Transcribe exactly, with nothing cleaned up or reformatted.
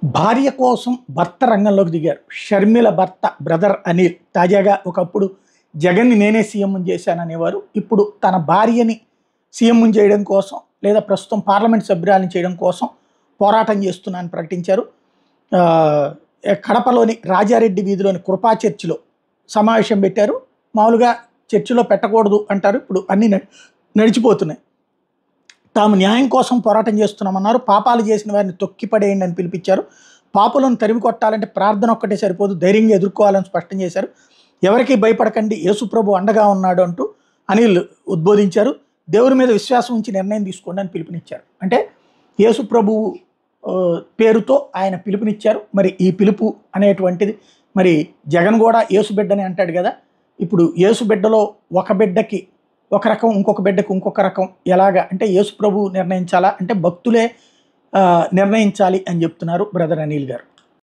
భార్య కోసం భర్త రంగంలోకి దిగారు. షర్మిల భర్త బ్రదర్ అనిల్ తాజాగా ఒకప్పుడు జగన్ని నేనే సీఎం చేశాననేవారు. ఇప్పుడు తన భార్యని సీఎం చేయడం కోసం లేదా ప్రస్తుతం పార్లమెంట్ సభ్యురాలను చేయడం కోసం పోరాటం చేస్తున్నానని ప్రకటించారు. కడపలోని రాజారెడ్డి వీధిలోని కృపా చర్చిలో సమావేశం పెట్టారు. మామూలుగా చర్చిలో పెట్టకూడదు అంటారు, ఇప్పుడు అన్నీ నడిచిపోతున్నాయి. తాము న్యాయం కోసం పోరాటం చేస్తున్నామన్నారు. పాపాలు చేసిన వారిని తొక్కిపడేయండి అని పిలిపించారు. పాపులను తరిమి కొట్టాలంటే ప్రార్థన ఒక్కటే సరిపోదు, ధైర్యంగా ఎదుర్కోవాలని స్పష్టం చేశారు. ఎవరికి భయపడకండి, యేసుప్రభు అండగా ఉన్నాడు అంటూ అనిల్ ఉద్బోధించారు. దేవుడి మీద విశ్వాసం ఉంచి నిర్ణయం తీసుకోండి అని పిలుపునిచ్చారు. అంటే యేసుప్రభు పేరుతో ఆయన పిలుపునిచ్చారు. మరి ఈ పిలుపు అనేటువంటిది మరి జగన్ కూడా యేసు బిడ్డని అంటాడు కదా. ఇప్పుడు యేసు బిడ్డలో ఒక బిడ్డకి ఒక రకం, ఇంకొక బిడ్డకు ఇంకొక రకం. ఎలాగా అంటే యేసు ప్రభు నిర్ణయించాలా అంటే భక్తులే నిర్ణయించాలి అని చెప్తున్నారు బ్రదర్ అనిల్ గారు.